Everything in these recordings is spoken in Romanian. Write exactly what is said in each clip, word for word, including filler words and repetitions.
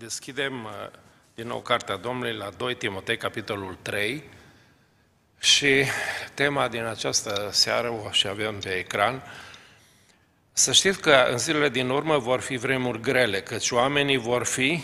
Deschidem din nou Cartea Domnului la doi Timotei, capitolul trei, și tema din această seară o și avem pe ecran. Să știți că în zilele din urmă vor fi vremuri grele, căci oamenii vor fi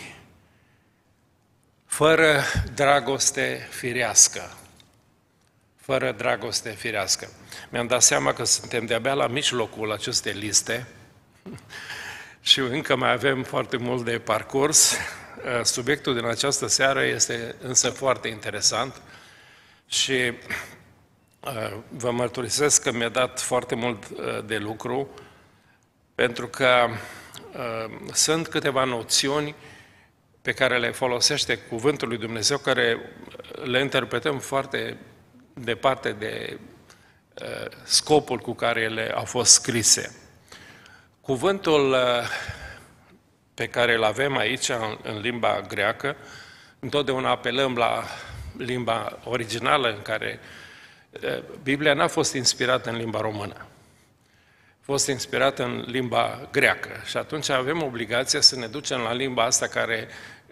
fără dragoste firească. Fără dragoste firească. Mi-am dat seama că suntem de-abia la mijlocul acestei liste și încă mai avem foarte mult de parcurs. Subiectul din această seară este însă foarte interesant și vă mărturisesc că mi-a dat foarte mult de lucru, pentru că sunt câteva noțiuni pe care le folosește Cuvântul lui Dumnezeu, care le interpretăm foarte departe de scopul cu care ele au fost scrise. Cuvântul pe care îl avem aici, în limba greacă, întotdeauna apelăm la limba originală, în care Biblia n-a fost inspirată în limba română. A fost inspirată în limba greacă. Și atunci avem obligația să ne ducem la limba asta care,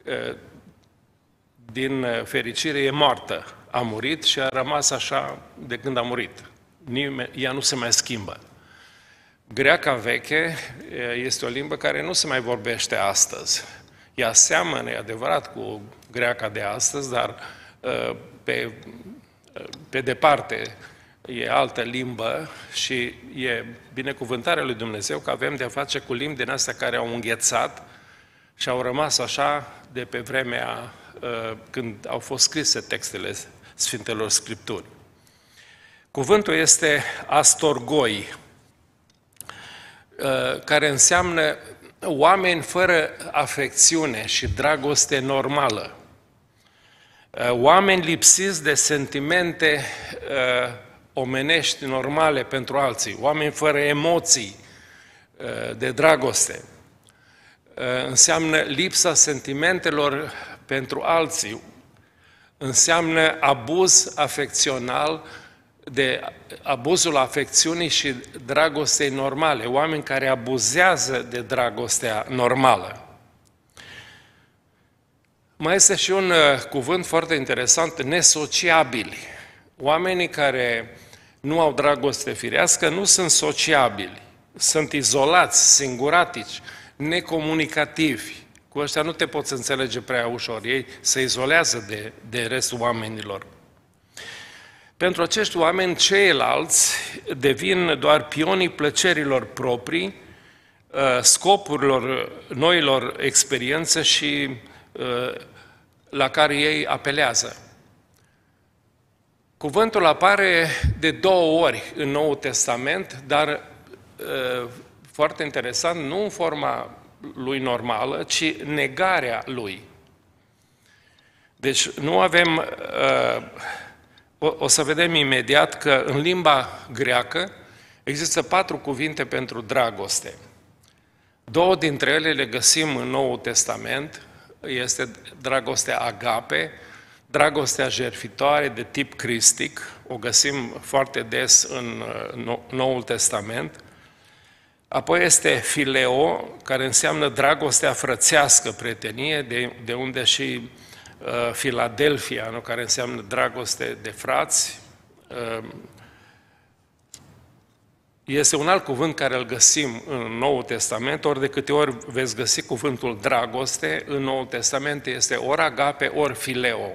din fericire, e moartă. A murit și a rămas așa de când a murit. Ea nu se mai schimbă. Greaca veche este o limbă care nu se mai vorbește astăzi. Ea seamănă, e adevărat, cu greaca de astăzi, dar pe, pe departe e altă limbă și e binecuvântarea lui Dumnezeu că avem de-a face cu limbi din astea care au înghețat și au rămas așa de pe vremea când au fost scrise textele Sfintelor Scripturi. Cuvântul este astorgoi, care înseamnă oameni fără afecțiune și dragoste normală, oameni lipsiți de sentimente omenești normale pentru alții, oameni fără emoții de dragoste. Înseamnă lipsa sentimentelor pentru alții, înseamnă abuz afecțional, de abuzul afecțiunii și dragostei normale, oameni care abuzează de dragostea normală. Mai este și un cuvânt foarte interesant, nesociabili. Oamenii care nu au dragoste firească nu sunt sociabili, sunt izolați, singuratici, necomunicativi. Cu ăștia nu te poți înțelege prea ușor, ei se izolează de, de restul oamenilor. Pentru acești oameni, ceilalți devin doar pionii plăcerilor proprii, scopurilor noilor experiențe și la care ei apelează. Cuvântul apare de două ori în Noul Testament, dar foarte interesant, nu în forma lui normală, ci negarea lui. Deci nu avem... O să vedem imediat că în limba greacă există patru cuvinte pentru dragoste. Două dintre ele le găsim în Noul Testament, este dragostea agape, dragostea jertfitoare de tip cristic, o găsim foarte des în Noul Testament. Apoi este fileo, care înseamnă dragostea frățească, prietenie, de, de unde și Filadelfia, nu? Care înseamnă dragoste de frați. Este un alt cuvânt care îl găsim în Noul Testament, ori de câte ori veți găsi cuvântul dragoste, în Noul Testament este ori agape, ori fileo.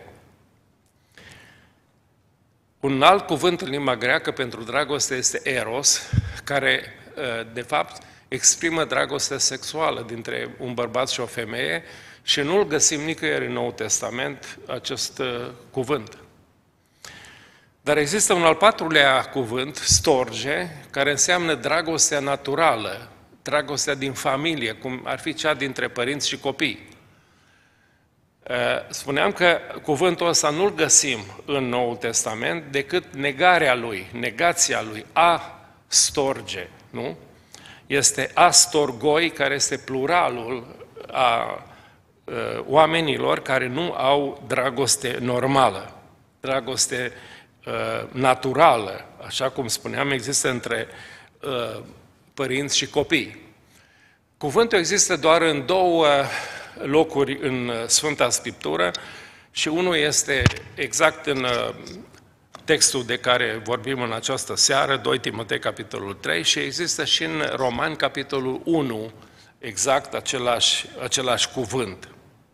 Un alt cuvânt în limba greacă pentru dragoste este eros, care, de fapt, exprimă dragostea sexuală dintre un bărbat și o femeie, și nu-l găsim nicăieri în Noul Testament, acest uh, cuvânt. Dar există un al patrulea cuvânt, storge, care înseamnă dragostea naturală, dragostea din familie, cum ar fi cea dintre părinți și copii. Uh, spuneam că cuvântul ăsta nu-l găsim în Noul Testament, decât negarea lui, negația lui, a storge, nu? Este astorgoi, care este pluralul a oamenilor care nu au dragoste normală, dragoste uh, naturală, așa cum spuneam, există între uh, părinți și copii. Cuvântul există doar în două locuri în Sfânta Scriptură și unul este exact în textul de care vorbim în această seară, doi Timotei, capitolul trei, și există și în Romani, capitolul unu, exact același, același cuvânt.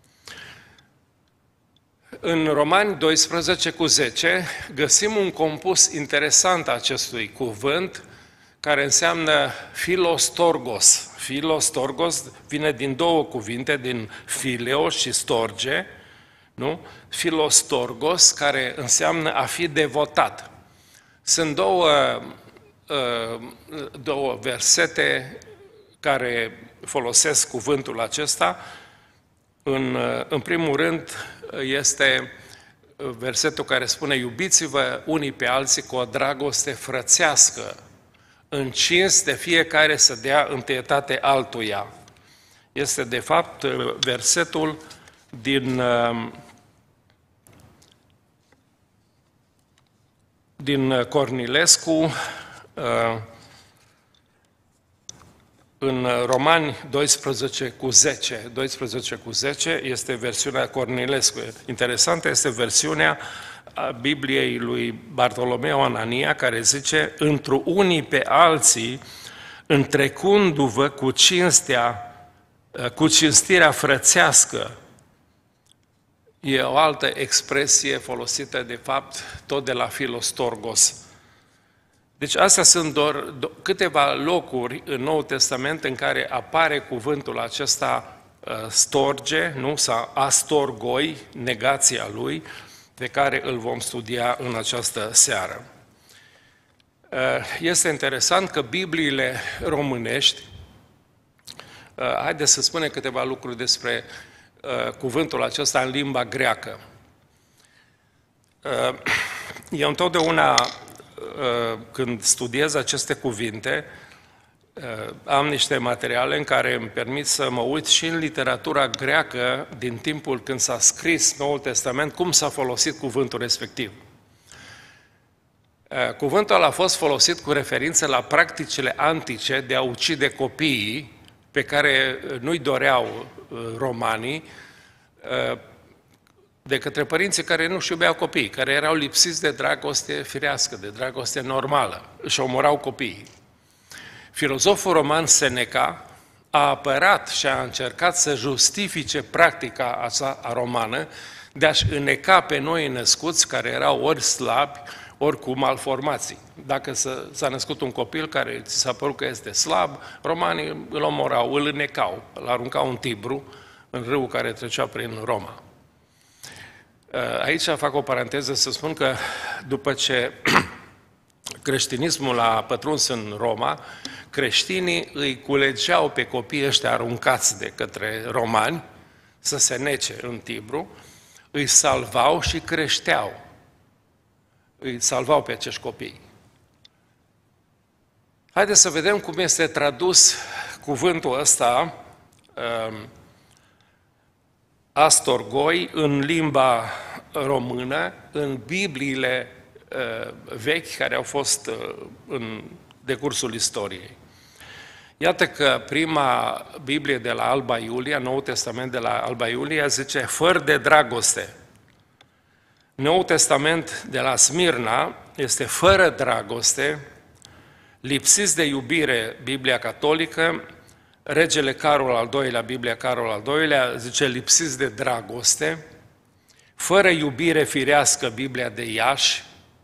În Romani doisprezece cu zece găsim un compus interesant a acestui cuvânt, care înseamnă filostorgos. Filostorgos vine din două cuvinte, din fileo și storge, nu? Filostorgos, care înseamnă a fi devotat. Sunt două, două versete care folosesc cuvântul acesta. În, în primul rând este versetul care spune: iubiți-vă unii pe alții cu o dragoste frățească, în cinste fiecare să dea întâietate altuia. Este de fapt versetul din, din Cornilescu, în Romani doisprezece cu zece. doisprezece cu zece este versiunea Cornilescu. Interesantă este versiunea a Bibliei lui Bartolomeu Anania, care zice: întru unii pe alții, întrecându-vă cu cinstea, cu cinstirea frățească. E o altă expresie folosită, de fapt, tot de la filostorgos. Deci astea sunt doar câteva locuri în Noul Testament în care apare cuvântul acesta storge, nu? Sau astorgoi, negația lui, pe care îl vom studia în această seară. Este interesant că Bibliile românești, haideți să spunem câteva lucruri despre cuvântul acesta în limba greacă. Eu întotdeauna, când studiez aceste cuvinte, am niște materiale în care îmi permit să mă uit și în literatura greacă din timpul când s-a scris Noul Testament, cum s-a folosit cuvântul respectiv. Cuvântul a fost folosit cu referință la practicile antice de a ucide copiii pe care nu-i doreau romanii, de către părinții care nu-și iubeau copiii, care erau lipsiți de dragoste firească, de dragoste normală, își omorau copiii. Filozoful roman Seneca a apărat și a încercat să justifice practica asta romană de a-și îneca pe noi născuți care erau ori slabi, ori cu malformații. Dacă s-a născut un copil care ți s-a părut că este slab, romanii îl omorau, îl înecau, îl aruncau în Tibru, în râul care trecea prin Roma. Aici fac o paranteză să spun că după ce creștinismul a pătruns în Roma, creștinii îi culegeau pe copiii ăștia aruncați de către romani să se nece în Tibru, îi salvau și creșteau. Îi salvau pe acești copii. Haideți să vedem cum este tradus cuvântul ăsta, astorgoi, în limba română, în Bibliile vechi care au fost în decursul istoriei. Iată că prima Biblie de la Alba Iulia, Noul Testament de la Alba Iulia, zice fără de dragoste. Noul Testament de la Smirna este fără dragoste, lipsiți de iubire, Biblia Catolică. Regele Carol al doilea, Biblia Carol al doilea, zice lipsiți de dragoste, fără iubire firească, Biblia de Iași,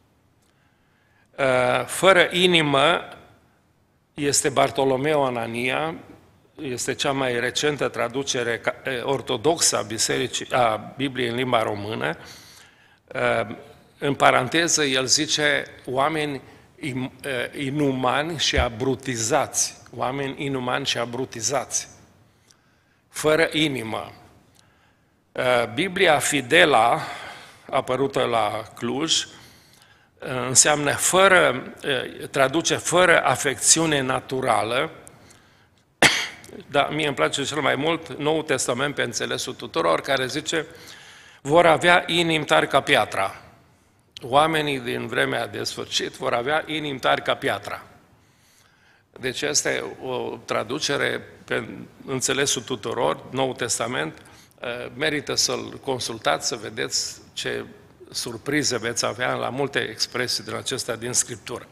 fără inimă este Bartolomeu Anania, este cea mai recentă traducere ortodoxă a, bisericii, a Bibliei în limba română. În paranteză, el zice oameni inumani și abrutizați. Oameni inumani și abrutizați. Fără inimă. Biblia Fidela, apărută la Cluj, înseamnă fără, traduce fără afecțiune naturală, dar mie îmi place cel mai mult Noul Testament pe înțelesul tuturor, care zice vor avea inimi tari ca piatra. Oamenii din vremea de sfârșit vor avea inimi tari ca piatra. Deci asta e o traducere pe înțelesul tuturor, Noul Testament, merită să-l consultați, să vedeți ce surprize veți avea la multe expresii din acestea din Scriptură.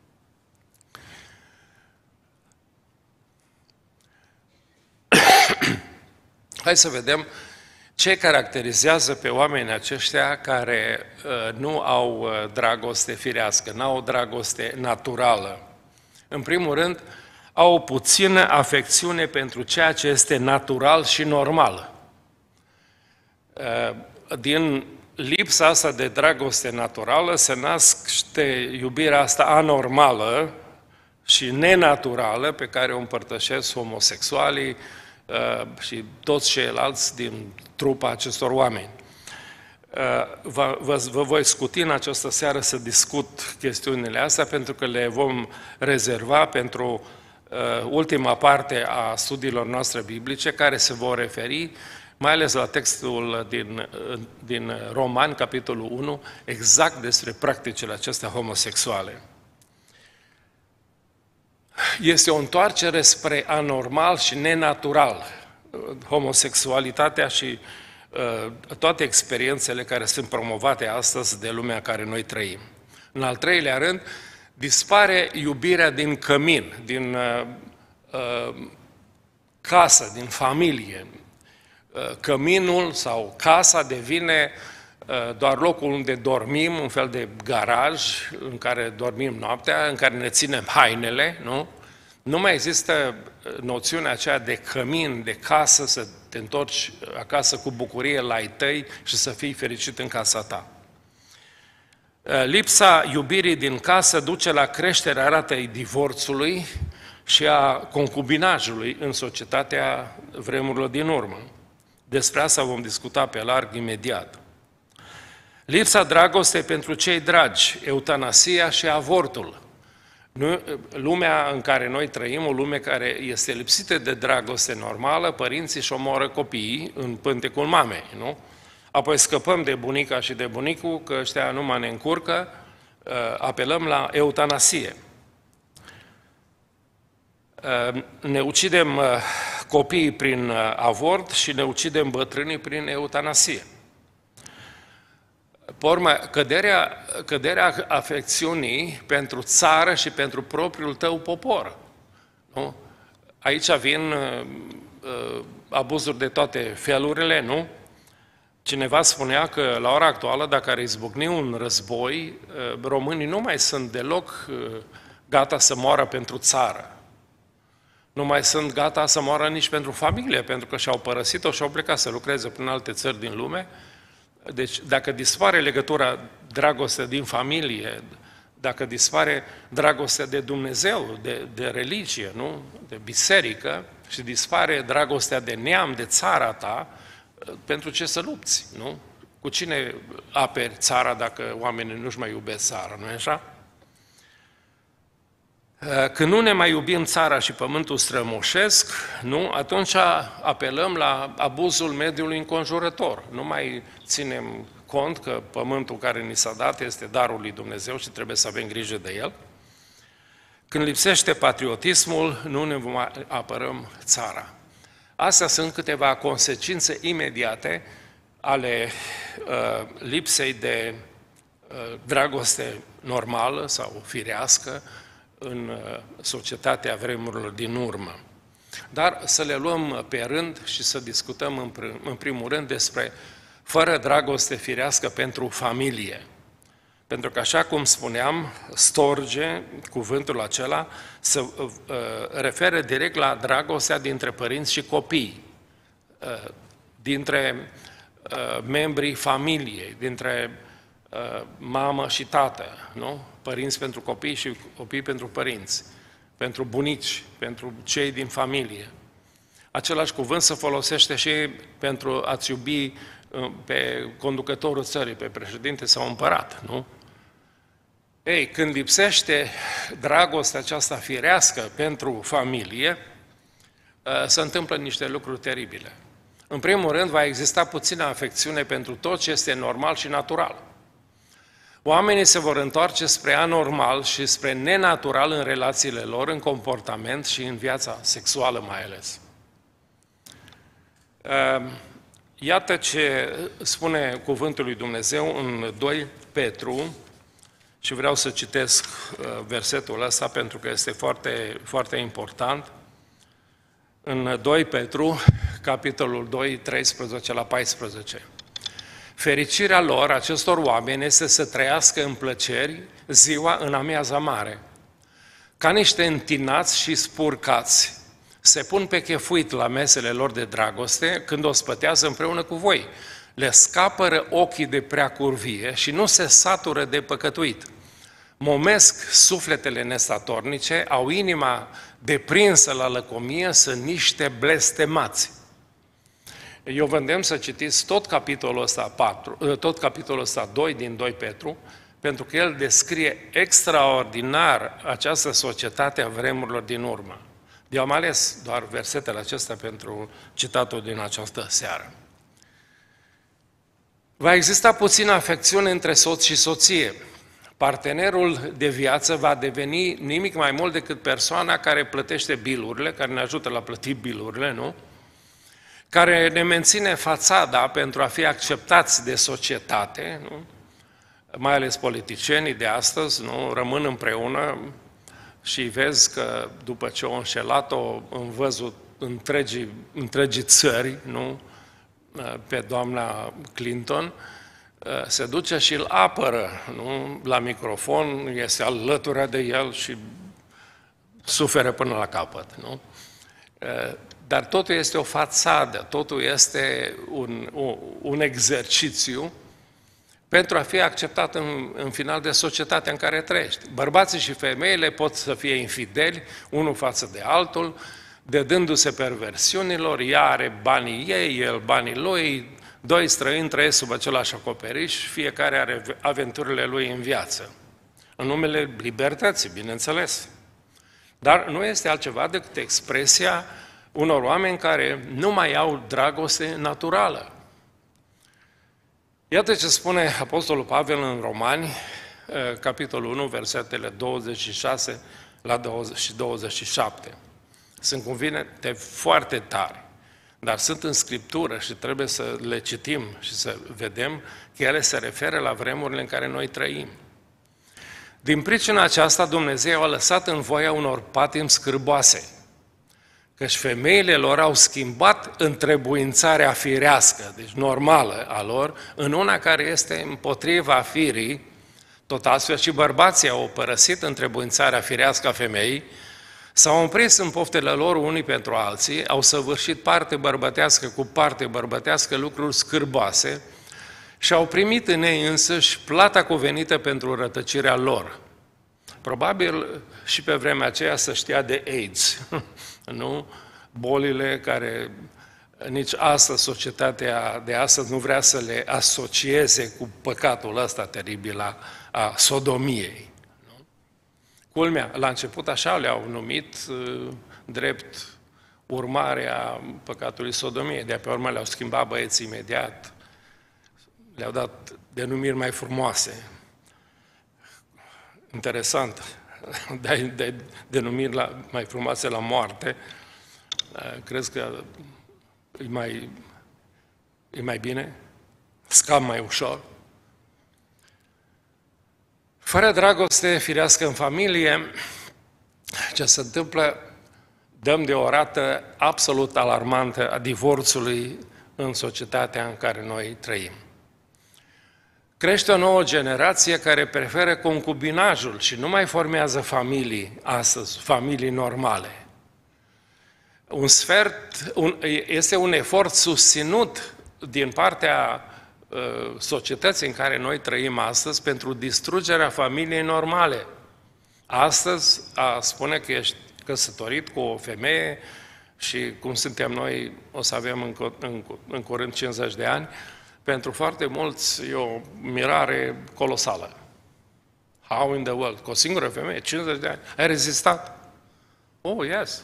Hai să vedem ce caracterizează pe oamenii aceștia care uh, nu au uh, dragoste firească, nu au dragoste naturală. În primul rând, au o puțină afecțiune pentru ceea ce este natural și normal. Uh, din lipsa asta de dragoste naturală se naște iubirea asta anormală și nenaturală pe care o împărtășesc homosexualii și toți ceilalți din trupa acestor oameni. Vă, vă, vă voi scuti în această seară să discut chestiunile astea, pentru că le vom rezerva pentru ultima parte a studiilor noastre biblice, care se vor referi mai ales la textul din, din Romani, capitolul unu, exact despre practicile acestea homosexuale. Este o întoarcere spre anormal și nenatural. Homosexualitatea și uh, toate experiențele care sunt promovate astăzi de lumea în care noi trăim. În al treilea rând, dispare iubirea din cămin, din uh, uh, casă, din familie. Uh, căminul sau casa devine uh, doar locul unde dormim, un fel de garaj în care dormim noaptea, în care ne ținem hainele, nu? Nu mai există noțiunea aceea de cămin, de casă, să te întorci acasă cu bucurie la ai tăi și să fii fericit în casa ta. Lipsa iubirii din casă duce la creșterea ratei divorțului și a concubinajului în societatea vremurilor din urmă. Despre asta vom discuta pe larg imediat. Lipsa dragostei pentru cei dragi, eutanasia și avortul. Nu, lumea în care noi trăim, o lume care este lipsită de dragoste normală, părinții își omoră copiii în pântecul mamei, nu? Apoi scăpăm de bunica și de bunicul, că ăștia numai ne încurcă, apelăm la eutanasie. Ne ucidem copiii prin avort și ne ucidem bătrânii prin eutanasie. Pe urmă, căderea, căderea afecțiunii pentru țară și pentru propriul tău popor. Nu? Aici vin uh, abuzuri de toate felurile, nu? Cineva spunea că la ora actuală, dacă ar izbucni un război, uh, românii nu mai sunt deloc uh, gata să moară pentru țară. Nu mai sunt gata să moară nici pentru familie, pentru că și-au părăsit-o și-au plecat să lucreze prin alte țări din lume. Deci, dacă dispare legătura, dragostea din familie, dacă dispare dragostea de Dumnezeu, de, de religie, nu? De biserică, și dispare dragostea de neam, de țara ta, pentru ce să lupți, nu? Cu cine aperi țara dacă oamenii nu-și mai iubesc țara, nu-i așa? Când nu ne mai iubim țara și pământul strămoșesc, nu, atunci apelăm la abuzul mediului înconjurător. Nu mai ținem cont că pământul care ni s-a dat este darul lui Dumnezeu și trebuie să avem grijă de el. Când lipsește patriotismul, nu ne vom apărăm țara. Astea sunt câteva consecințe imediate ale uh, lipsei de uh, dragoste normală sau firească în societatea vremurilor din urmă. Dar să le luăm pe rând și să discutăm în primul rând despre fără dragoste firească pentru familie. Pentru că, așa cum spuneam, storge, cuvântul acela, se uh, referă direct la dragostea dintre părinți și copii, uh, dintre uh, membrii familiei, dintre uh, mamă și tată, nu? Părinți pentru copii și copii pentru părinți, pentru bunici, pentru cei din familie. Același cuvânt se folosește și pentru a-ți iubi pe conducătorul țării, pe președinte sau împărat, nu? Ei, când lipsește dragostea aceasta firească pentru familie, se întâmplă niște lucruri teribile. În primul rând, va exista puțină afecțiune pentru tot ce este normal și natural. Oamenii se vor întoarce spre anormal și spre nenatural în relațiile lor, în comportament și în viața sexuală mai ales. Iată ce spune cuvântul lui Dumnezeu în doi Petru, și vreau să citesc versetul ăsta pentru că este foarte, foarte important. În doi Petru, capitolul doi, treisprezece la paisprezece. Fericirea lor, acestor oameni, este să trăiască în plăceri ziua în amiaza mare. Ca niște întinați și spurcați, se pun pe chefuit la mesele lor de dragoste când o spătează împreună cu voi. Le scapără ochii de prea curvie și nu se satură de păcătuit. Momesc sufletele nestatornice, au inima deprinsă la lăcomie, sunt niște blestemați. Eu vă îndemn să citiți tot capitolul ăsta patru, tot capitolul ăsta doi din doi Petru, pentru că el descrie extraordinar această societate a vremurilor din urmă. Eu am ales doar versetele acestea pentru citatul din această seară. Va exista puțină afecțiune între soț și soție. Partenerul de viață va deveni nimic mai mult decât persoana care plătește bilurile, care ne ajută la plăti bilurile, nu? Care ne menține fațada pentru a fi acceptați de societate, nu? Mai ales politicienii de astăzi, nu? Rămân împreună și vezi că după ce au înșelat-o în văzut întregii, întregii țări, nu? Pe doamna Clinton, se duce și îl apără, nu? La microfon, este alături de el și suferă până la capăt. Nu? Dar totul este o fațadă, totul este un, un exercițiu pentru a fi acceptat în, în final de societatea în care trăiești. Bărbații și femeile pot să fie infideli unul față de altul, dedându-se perversiunilor, ea are banii ei, el banii lui, doi străini trăiesc sub același acoperiș, fiecare are aventurile lui în viață. În numele libertății, bineînțeles. Dar nu este altceva decât expresia unor oameni care nu mai au dragoste naturală. Iată ce spune Apostolul Pavel în Romani, capitolul unu, versetele douăzeci și șase la douăzeci și șapte. Sunt cuvinte foarte tari, dar sunt în Scriptură și trebuie să le citim și să vedem că ele se referă la vremurile în care noi trăim. Din pricina aceasta, Dumnezeu a lăsat în voia unor patimi scârboase, căci femeile lor au schimbat întrebuințarea firească, deci normală a lor, în una care este împotriva firii. Tot astfel și bărbații au părăsit întrebuințarea firească a femeii, s-au împrins în poftele lor unii pentru alții, au săvârșit parte bărbătească cu parte bărbătească lucruri scârboase și au primit în ei însăși plata cuvenită pentru rătăcirea lor. Probabil și pe vremea aceea se știa de AIDS, nu? Bolile care nici astăzi, societatea de astăzi nu vrea să le asocieze cu păcatul ăsta teribil a, a sodomiei. Nu? Culmea, la început așa le-au numit uh, drept urmarea păcatului sodomiei, de pe urmă le-au schimbat băieții imediat, le-au dat denumiri mai frumoase. Interesant, de, de denumiri la, mai frumoase la moarte, crezi că e mai, e mai bine? Scap mai ușor? Fără dragoste firească în familie, ce se întâmplă, dăm de o rată absolut alarmantă a divorțului în societatea în care noi trăim. Crește o nouă generație care preferă concubinajul și nu mai formează familii astăzi, familii normale. Un sfert, un, este un efort susținut din partea uh, societății în care noi trăim astăzi pentru distrugerea familiei normale. Astăzi, a spune că ești căsătorit cu o femeie și cum suntem noi, o să avem în, în, în curând cincizeci de ani, pentru foarte mulți e o mirare colosală. How in the world? Cu o singură femeie, cincizeci de ani. Ai rezistat? Oh, yes.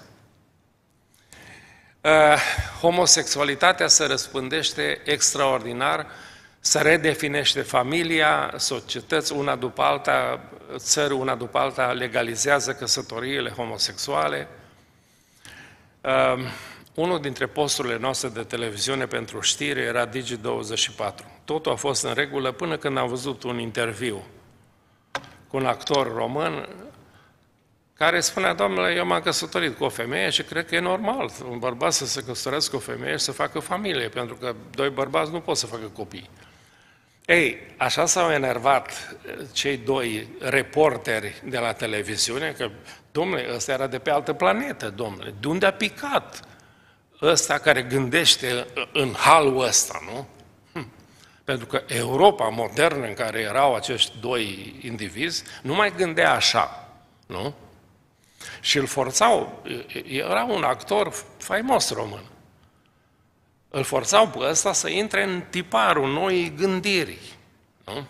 Uh, homosexualitatea se răspândește extraordinar să redefinește familia, societăți una după alta, țări una după alta legalizează căsătoriile homosexuale. Uh, unul dintre posturile noastre de televiziune pentru știri era Digi douăzeci și patru. Totul a fost în regulă până când am văzut un interviu cu un actor român care spunea: domnule, eu m-am căsătorit cu o femeie și cred că e normal un bărbat să se căsătorească cu o femeie și să facă familie, pentru că doi bărbați nu pot să facă copii. Ei, așa s-au enervat cei doi reporteri de la televiziune că, domnule, ăsta era de pe altă planetă, domnule, de unde a picat ăsta care gândește în halul ăsta, nu? Hm. Pentru că Europa modernă în care erau acești doi indivizi nu mai gândea așa, nu? Și îl forțau, era un actor faimos român, îl forțau pe ăsta să intre în tiparul noii gândiri, nu?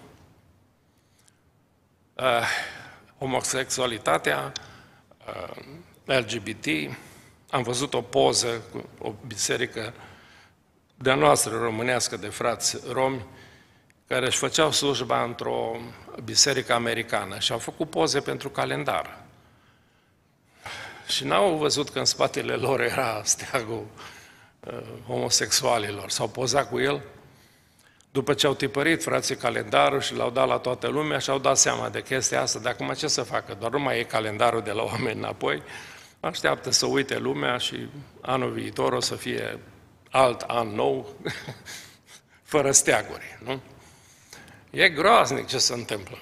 Uh, homosexualitatea, uh, L G B T, am văzut o poză cu o biserică de-a noastră românească de frați romi care își făceau slujba într-o biserică americană și au făcut poze pentru calendar. Și n-au văzut că în spatele lor era steagul uh, homosexualilor. S-au pozat cu el. După ce au tipărit frații calendarul și l-au dat la toată lumea și au dat seama de chestia asta, dar acum ce să facă? Doar nu mai e calendarul de la oameni înapoi. Așteaptă să uite lumea și anul viitor o să fie alt an nou, fără steaguri, nu? E groaznic ce se întâmplă.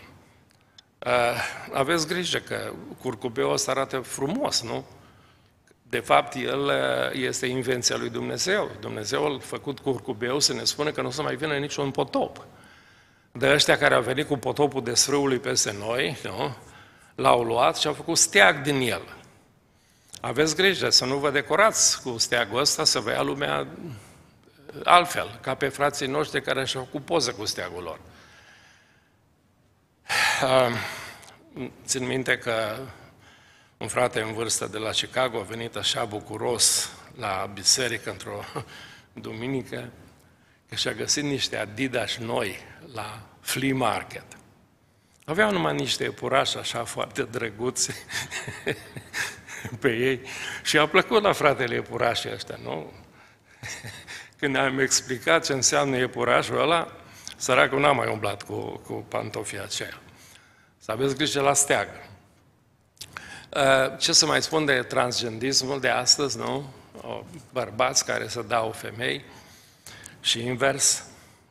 Aveți grijă că curcubeul ăsta arată frumos, nu? De fapt, el este invenția lui Dumnezeu. Dumnezeu a făcut curcubeu să ne spună că nu o să mai vină niciun potop. De ăștia care au venit cu potopul desfrâului peste noi, nu? L-au luat și au făcut steag din el. Aveți grijă să nu vă decorați cu steagul ăsta, să vă ia lumea altfel, ca pe frații noștri care și-au făcut poză cu steagul lor. Țin minte că un frate în vârstă de la Chicago a venit așa bucuros la biserică într-o duminică că și-a găsit niște Adidas noi la flea market. Aveau numai niște iepurași așa foarte drăguți pe ei și a plăcut la fratele iepurașii ăștia, nu? Când am explicat ce înseamnă iepurașul ăla, săracul n-a mai umblat cu, cu pantofii aceia. Să aveți grijă la steag. Ce să mai spun de transgendismul de astăzi, nu? Bărbați care să dau femei și invers.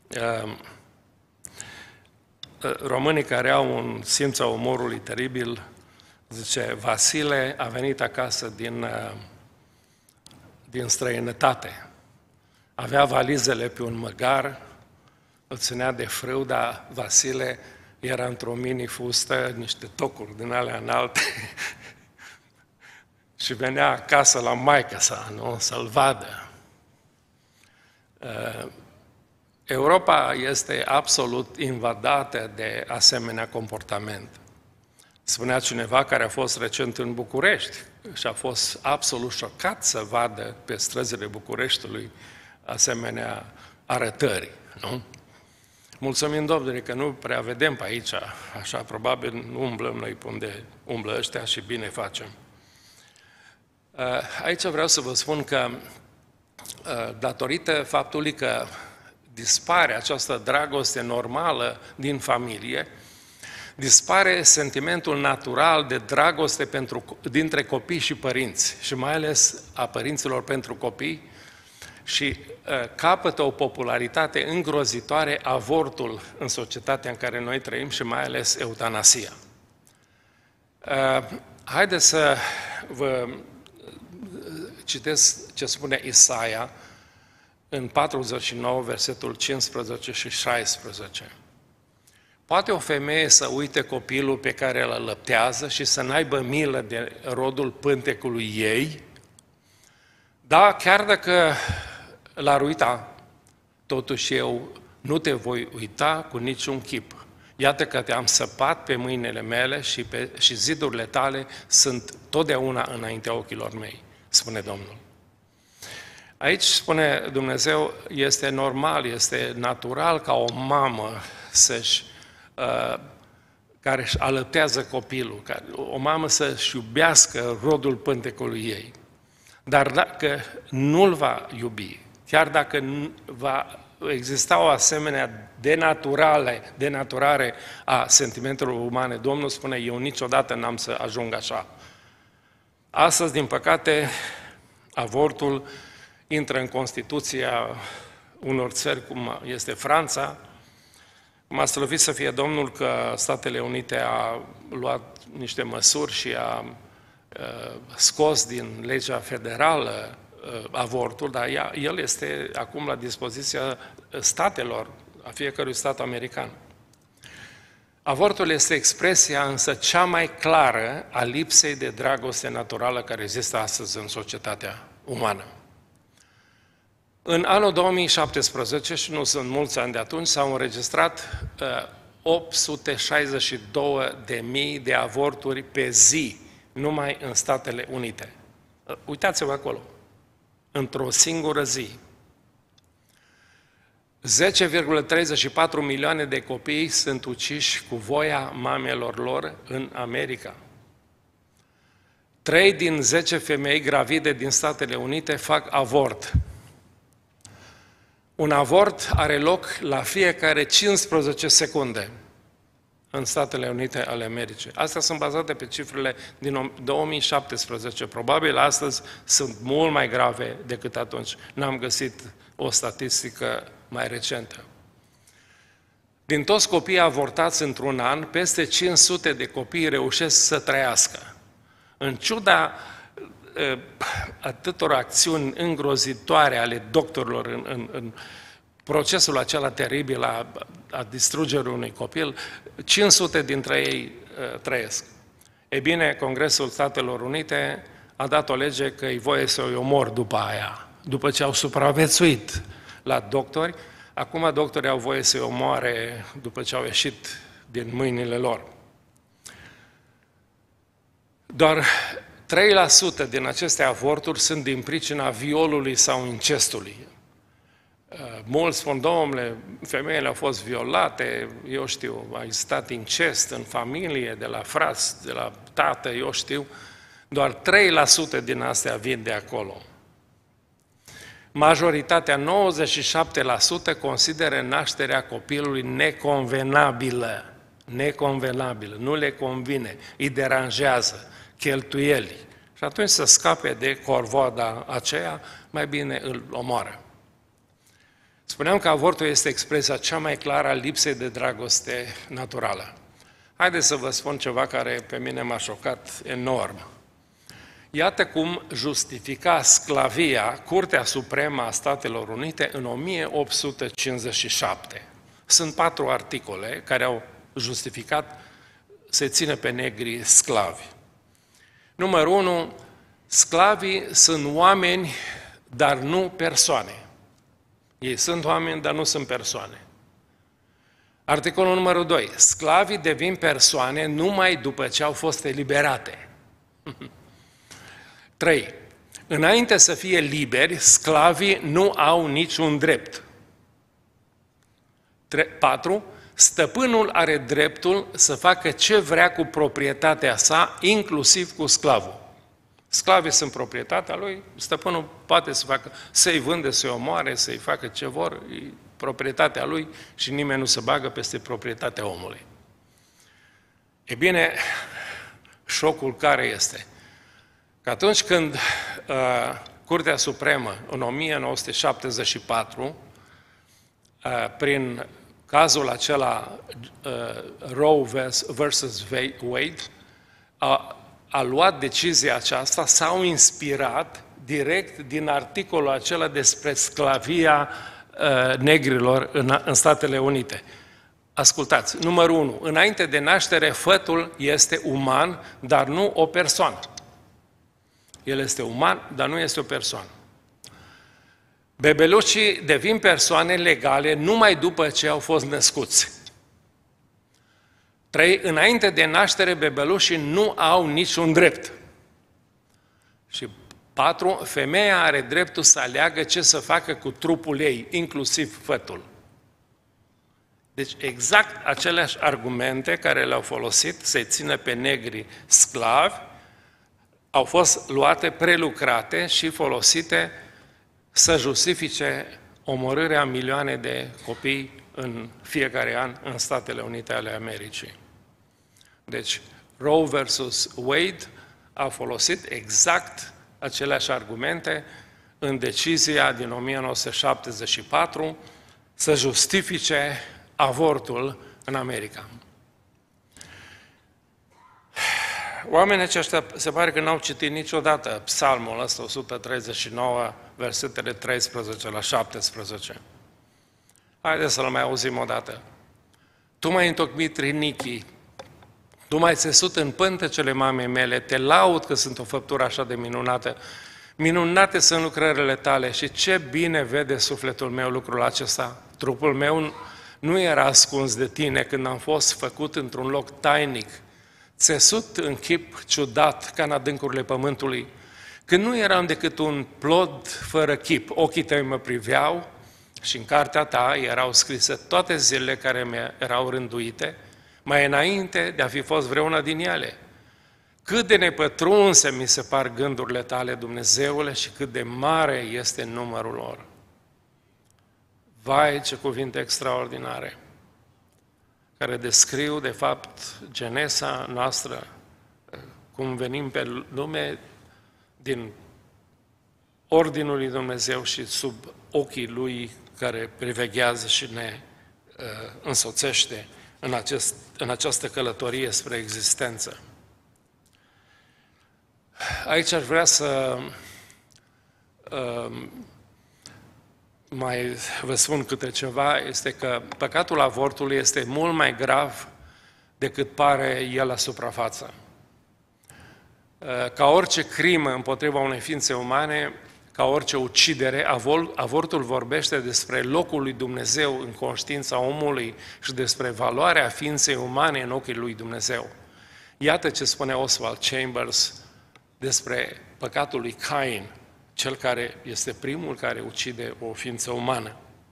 Românii care au un simț al umorului teribil, zice, Vasile a venit acasă din, din străinătate. Avea valizele pe un măgar, îl ținea de frâu, dar Vasile era într-o mini-fustă, niște tocuri din alea înalte și venea acasă la maică sa, nu? Să-l vadă. Europa este absolut invadată de asemenea comportament. Spunea cineva care a fost recent în București și a fost absolut șocat să vadă pe străzile Bucureștiului asemenea arătări, nu? Mulțumim Domnului că nu prea vedem pe aici, așa probabil nu umblăm noi pe unde umblă ăștia și bine facem. Aici vreau să vă spun că datorită faptului că dispare această dragoste normală din familie, dispare sentimentul natural de dragoste pentru, dintre copii și părinți, și mai ales a părinților pentru copii, și uh, capătă o popularitate îngrozitoare avortul în societatea în care noi trăim și mai ales eutanasia. Uh, haideți să vă citesc ce spune Isaia în patruzeci și nouă, versetul cincisprezece și șaisprezece. Poate o femeie să uite copilul pe care îl alăptează și să n-aibă milă de rodul pântecului ei? Da, chiar dacă l-ar uita, totuși eu nu te voi uita cu niciun chip. Iată că te-am săpat pe mâinile mele și, pe, și zidurile tale sunt totdeauna înaintea ochilor mei, spune Domnul. Aici spune Dumnezeu, este normal, este natural ca o mamă să-și, uh, care își alăptează copilul, ca o mamă să-și iubească rodul pântecului ei. Dar dacă nu-l va iubi, chiar dacă va exista o asemenea denaturare, denaturare a sentimentelor umane, Domnul spune, eu niciodată n-am să ajung așa. Astăzi, din păcate, avortul intră în Constituția unor țări, cum este Franța. M-a slăvit să fie Domnul că Statele Unite a luat niște măsuri și a scos din legea federală avortul, dar el este acum la dispoziția statelor, a fiecărui stat american. Avortul este expresia însă cea mai clară a lipsei de dragoste naturală care există astăzi în societatea umană. În anul două mii șaptesprezece, și nu sunt mulți ani de atunci, s-au înregistrat opt sute șaizeci și două de mii de avorturi pe zi, numai în Statele Unite. Uitați-vă acolo, într-o singură zi. zece virgulă treizeci și patru milioane de copii sunt uciși cu voia mamelor lor în America. trei din zece femei gravide din Statele Unite fac avort. Un avort are loc la fiecare cincisprezece secunde în Statele Unite ale Americii. Astea sunt bazate pe cifrele din două mii șaptesprezece. Probabil astăzi sunt mult mai grave decât atunci. N-am găsit o statistică mai recentă. Din toți copiii avortați într-un an, peste cinci sute de copii reușesc să trăiască. În ciuda atâtor acțiuni îngrozitoare ale doctorilor în, în, în procesul acela teribil a, a distrugerii unui copil, cinci sute dintre ei uh, trăiesc. Ei bine, Congresul Statelor Unite a dat o lege că e voie să îi omor după aia, după ce au supraviețuit la doctori. Acum doctorii au voie să îi omoare după ce au ieșit din mâinile lor. Doar trei la sută din aceste avorturi sunt din pricina violului sau incestului. Mulți spun, domnule, femeile au fost violate, eu știu, a existat incest în familie, de la frați, de la tată, eu știu, doar trei la sută din astea vin de acolo. Majoritatea, nouăzeci și șapte la sută, consideră nașterea copilului neconvenabilă, neconvenabilă, nu le convine, îi deranjează, cheltuieli. Și atunci să scape de corvoada aceea, mai bine îl omoară. Spuneam că avortul este expresia cea mai clară a lipsei de dragoste naturală. Haideți să vă spun ceva care pe mine m-a șocat enorm. Iată cum justifica sclavia Curtea Supremă a Statelor Unite în o mie opt sute cincizeci și șapte. Sunt patru articole care au justificat să țină pe negri sclavi. Numărul unu, sclavii sunt oameni, dar nu persoane. Ei sunt oameni, dar nu sunt persoane. Articolul numărul doi, sclavii devin persoane numai după ce au fost eliberate. trei. Înainte să fie liberi, sclavii nu au niciun drept. patru. Stăpânul are dreptul să facă ce vrea cu proprietatea sa, inclusiv cu sclavul. Sclavii sunt proprietatea lui, stăpânul poate să facă, să-i vândă, să-i omoare, să-i facă ce vor, e proprietatea lui și nimeni nu se bagă peste proprietatea omului. E bine, șocul care este? Că atunci când uh, Curtea Supremă, în o mie nouă sute șaptezeci și patru, uh, prin cazul acela uh, Roe versus Wade, a, a luat decizia aceasta, s-au inspirat direct din articolul acela despre sclavia uh, negrilor în, în Statele Unite. Ascultați, numărul unu, înainte de naștere, fătul este uman, dar nu o persoană. El este uman, dar nu este o persoană. Bebelușii devin persoane legale numai după ce au fost născuți. Trei, înainte de naștere, bebelușii nu au niciun drept. Și Patru, femeia are dreptul să aleagă ce să facă cu trupul ei, inclusiv fătul. Deci exact aceleași argumente care le-au folosit să-i țină pe negri sclavi, au fost luate, prelucrate și folosite să justifice omorârea milioane de copii în fiecare an în Statele Unite ale Americii. Deci Roe versus Wade a folosit exact aceleași argumente în decizia din o mie nouă sute șaptezeci și patru să justifice avortul în America. Oamenii aceștia se pare că n-au citit niciodată psalmul ăsta, o sută treizeci și nouă, versetele treisprezece la șaptesprezece. Haideți să-l mai auzim o dată. Tu m-ai întocmit rinichii, tu m-ai țesut în pântecele mamei mele, te laud că sunt o făptură așa de minunată. Minunate sunt lucrările tale și ce bine vede sufletul meu lucrul acesta. Trupul meu nu era ascuns de tine când am fost făcut într-un loc tainic, țesut în chip ciudat ca în adâncurile pământului, când nu eram decât un plod fără chip, ochii tăi mă priveau și în cartea ta erau scrise toate zilele care mi erau rânduite, mai înainte de a fi fost vreuna din ele. Cât de nepătrunse mi se par gândurile tale, Dumnezeule, și cât de mare este numărul lor. Vai, ce cuvinte extraordinare, care descriu, de fapt, genesa noastră, cum venim pe lume din ordinul lui Dumnezeu și sub ochii Lui care priveghează și ne uh, însoțește în, acest, în această călătorie spre existență. Aici aș vrea să uh, mai vă spun câte ceva, este că păcatul avortului este mult mai grav decât pare el la suprafață. Ca orice crimă împotriva unei ființe umane, ca orice ucidere, avortul vorbește despre locul lui Dumnezeu în conștiința omului și despre valoarea ființei umane în ochii lui Dumnezeu. Iată ce spune Oswald Chambers despre păcatul lui Cain, cel care este primul care ucide o ființă umană.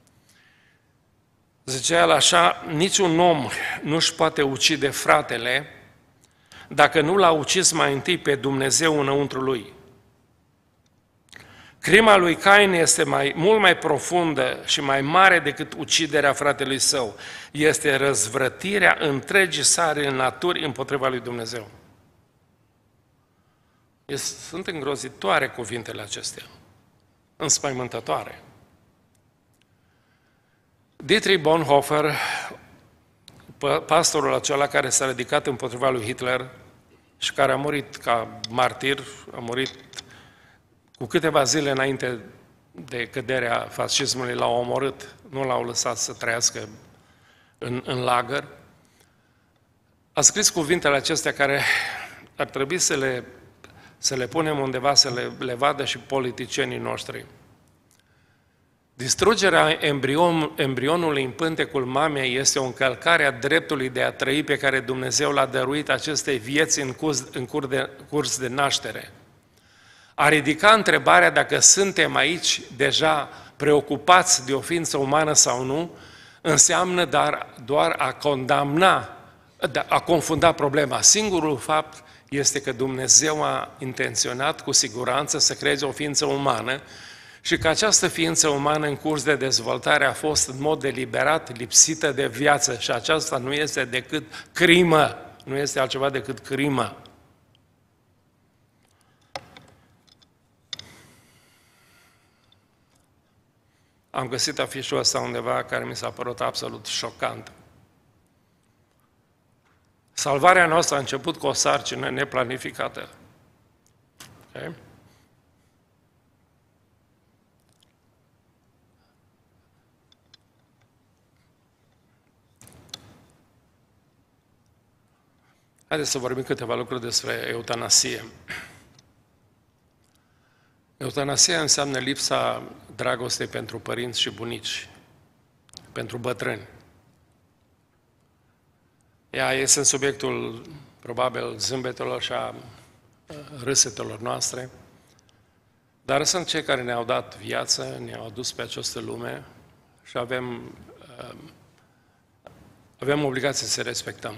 Zicea el așa, niciun om nu-și poate ucide fratele dacă nu l-a ucis mai întâi pe Dumnezeu înăuntru lui. Crima lui Cain este mai, mult mai profundă și mai mare decât uciderea fratelui său. Este răzvrătirea întregii sare în naturi împotriva lui Dumnezeu. Sunt îngrozitoare cuvintele acestea, înspăimântătoare. Dietrich Bonhoeffer, pastorul acela care s-a ridicat împotriva lui Hitler și care a murit ca martir, a murit cu câteva zile înainte de căderea fascismului, l-au omorât, nu l-au lăsat să trăiască în, în lagăr, a scris cuvintele acestea care ar trebui să le să le punem undeva, să le, le vadă și politicienii noștri. Distrugerea embrion, embrionului în pântecul mamei este o încălcare a dreptului de a trăi pe care Dumnezeu l-a dăruit acestei vieți în curs, în curs, de, curs de naștere. A ridica întrebarea dacă suntem aici deja preocupați de o ființă umană sau nu, înseamnă dar, doar a condamna, a confunda problema. Singurul fapt este că Dumnezeu a intenționat cu siguranță să creeze o ființă umană și că această ființă umană în curs de dezvoltare a fost în mod deliberat lipsită de viață și aceasta nu este decât crimă, nu este altceva decât crimă. Am găsit afișul ăsta undeva care mi s-a părut absolut șocant. Salvarea noastră a început cu o sarcină neplanificată. Okay? Haideți să vorbim câteva lucruri despre eutanasie. Eutanasia înseamnă lipsa dragostei pentru părinți și bunici, pentru bătrâni. Ea este în subiectul, probabil, zâmbetelor și a râsetelor noastre, Dar sunt cei care ne-au dat viață, ne-au adus pe această lume și avem, avem obligație să respectăm.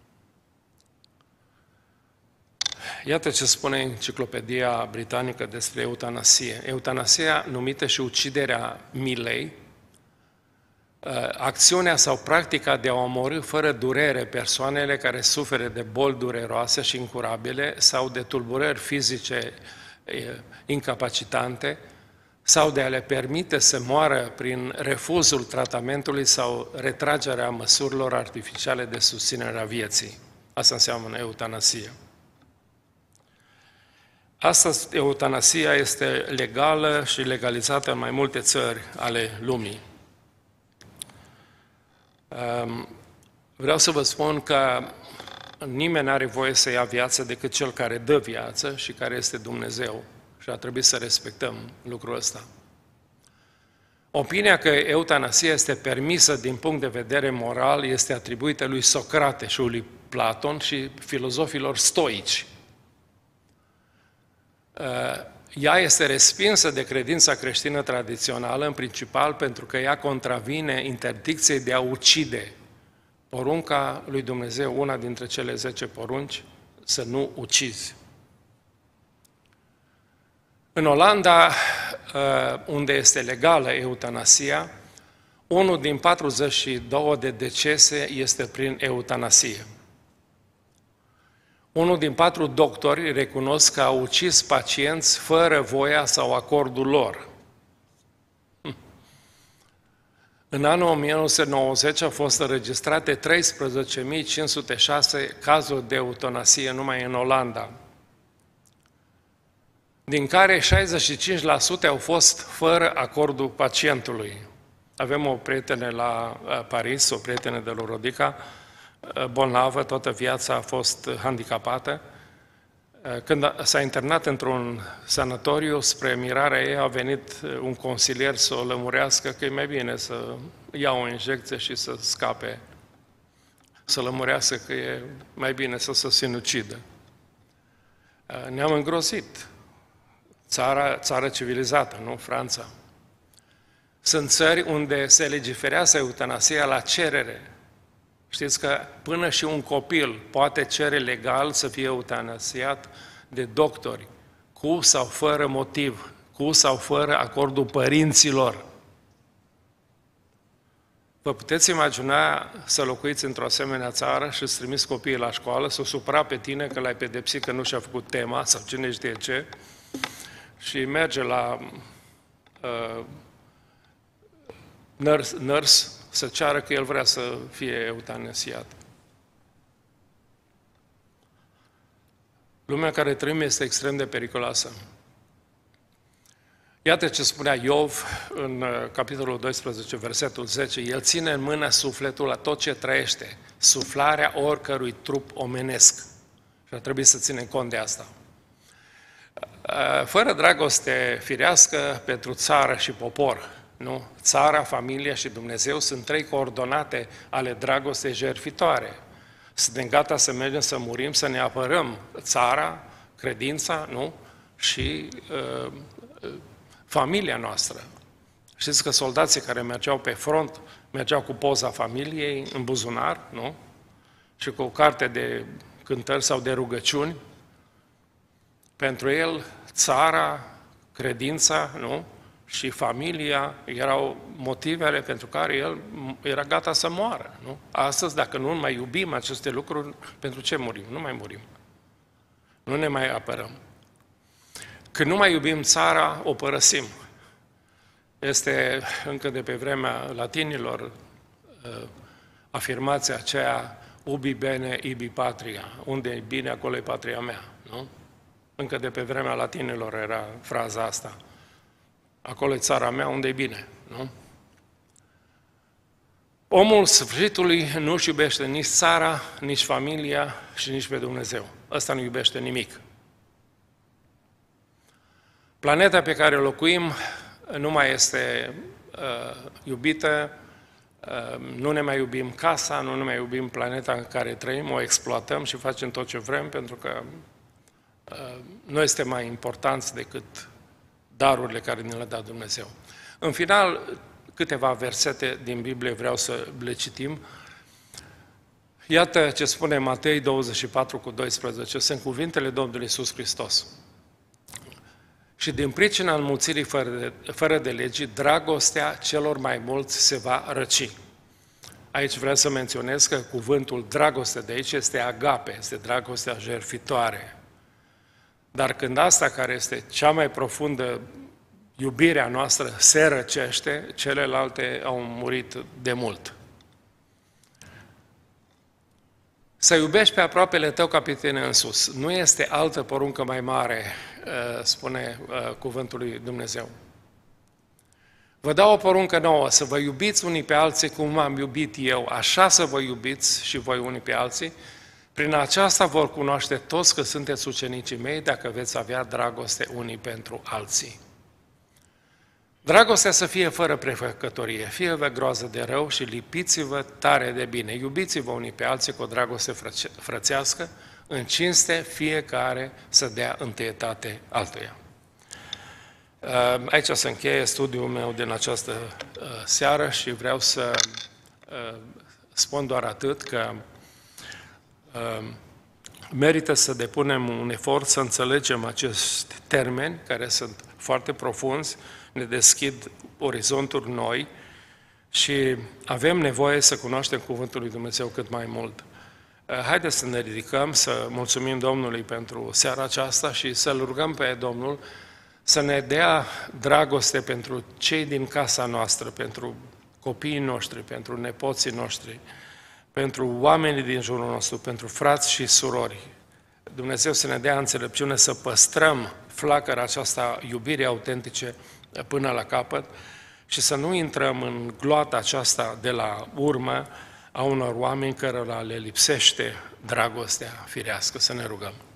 Iată ce spune Enciclopedia Britanică despre eutanasie. Eutanasia, numită și uciderea milei, acțiunea sau practica de a omorî fără durere persoanele care suferă de boli dureroase și incurabile sau de tulburări fizice incapacitante sau de a le permite să moară prin refuzul tratamentului sau retragerea măsurilor artificiale de susținere a vieții. Asta înseamnă eutanasie. Astăzi, eutanasia este legală și legalizată în mai multe țări ale lumii. Vreau să vă spun că nimeni nu are voie să ia viață decât cel care dă viață și care este Dumnezeu. Și ar trebui să respectăm lucrul ăsta. Opinia că eutanasia este permisă din punct de vedere moral este atribuită lui Socrate și lui Platon și filozofilor stoici. Ea este respinsă de credința creștină tradițională, în principal pentru că ea contravine interdicției de a ucide. Porunca lui Dumnezeu, una dintre cele zece porunci, să nu ucizi. În Olanda, unde este legală eutanasia, unul din patruzeci și două de decese este prin eutanasie. Unul din patru doctori recunosc că au ucis pacienți fără voia sau acordul lor. În anul o mie nouă sute nouăzeci au fost înregistrate treisprezece mii cinci sute șase cazuri de eutanasie numai în Olanda, din care șaizeci și cinci la sută au fost fără acordul pacientului. Avem o prietenă la Paris, o prietenă de la Rodica, bolnavă, toată viața a fost handicapată. Când s-a internat într-un sanatoriu, spre mirarea ei, a venit un consilier să o lămurească că e mai bine să ia o injecție și să scape, să lămurească că e mai bine să se sinucidă. Ne-am îngrozit. Țara, țară civilizată, nu? Franța. Sunt țări unde se legiferează eutanasia la cerere. Știți că până și un copil poate cere legal să fie eutanasiat de doctori, cu sau fără motiv, cu sau fără acordul părinților. Vă puteți imagina să locuiți într-o asemenea țară și să trimiți copiii la școală, să o supra pe tine că l-ai pedepsit că nu și-a făcut tema sau cine știe ce, și merge la uh, nurse, nurse să ceară că el vrea să fie eutanasiat. Lumea în care trăim este extrem de periculoasă. Iată ce spunea Iov în capitolul doisprezece, versetul zece. El ține în mână sufletul la tot ce trăiește, suflarea oricărui trup omenesc. Și ar trebui să ținem cont de asta. Fără dragoste firească pentru țară și popor, nu? Țara, familia și Dumnezeu sunt trei coordonate ale dragostei jertfitoare. Suntem gata să mergem să murim, să ne apărăm țara, credința, nu? Și uh, familia noastră. Știți că soldații care mergeau pe front, mergeau cu poza familiei în buzunar, nu? Și cu o carte de cântări sau de rugăciuni. Pentru el, țara, credința, nu? Și familia erau motivele pentru care el era gata să moară. Nu? Astăzi, dacă nu mai iubim aceste lucruri, pentru ce murim? Nu mai murim. Nu ne mai apărăm. Când nu mai iubim țara, o părăsim. Este încă de pe vremea latinilor afirmația aceea ubi bene, ibi patria. Unde e bine, acolo e patria mea. Nu? Încă de pe vremea latinilor era fraza asta. Acolo e țara mea, unde e bine, nu? Omul sfârșitului nu își iubește nici țara, nici familia și nici pe Dumnezeu. Ăsta nu iubește nimic. Planeta pe care o locuim nu mai este uh, iubită, uh, nu ne mai iubim casa, nu ne mai iubim planeta în care trăim, o exploatăm și facem tot ce vrem, pentru că uh, noi suntem mai importanți decât darurile care ne le-a dat Dumnezeu. În final, câteva versete din Biblie vreau să le citim. Iată ce spune Matei douăzeci și patru cu doisprezece, sunt cuvintele Domnului Iisus Hristos. Și din pricina înmulțirii fără de, fără de legii, dragostea celor mai mulți se va răci. Aici vreau să menționez că cuvântul dragoste de aici este agape, este dragostea jertfitoare. Dar când asta, care este cea mai profundă, iubirea noastră, se răcește, celelalte au murit de mult. Să iubești pe aproapele tău ca pe tine însus. Nu este altă poruncă mai mare, spune cuvântul lui Dumnezeu. Vă dau o poruncă nouă, să vă iubiți unii pe alții cum am iubit eu, așa să vă iubiți și voi unii pe alții. Prin aceasta vor cunoaște toți că sunteți ucenicii mei, dacă veți avea dragoste unii pentru alții. Dragostea să fie fără prefăcătorie, fie-vă groază de rău și lipiți-vă tare de bine. Iubiți-vă unii pe alții cu o dragoste frățească, în cinste fiecare să dea întâietate altuia. Aici se încheie studiul meu din această seară și vreau să spun doar atât, că merită să depunem un efort să înțelegem acești termeni, care sunt foarte profunzi, ne deschid orizonturi noi și avem nevoie să cunoaștem Cuvântul lui Dumnezeu cât mai mult. Haideți să ne ridicăm, să mulțumim Domnului pentru seara aceasta și să-L rugăm pe Domnul să ne dea dragoste pentru cei din casa noastră, pentru copiii noștri, pentru nepoții noștri, pentru oamenii din jurul nostru, pentru frați și surori. Dumnezeu să ne dea înțelepciune să păstrăm flacăra aceasta iubirii autentice până la capăt și să nu intrăm în gloata aceasta de la urmă a unor oameni cărora le lipsește dragostea firească. Să ne rugăm.